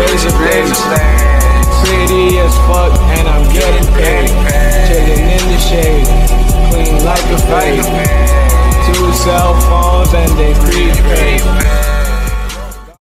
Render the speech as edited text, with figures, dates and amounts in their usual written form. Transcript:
razor blades. Pretty as fuck and I'm getting paid. Chilling in the shade, clean like a fade. 2 cell phones and they prepaid.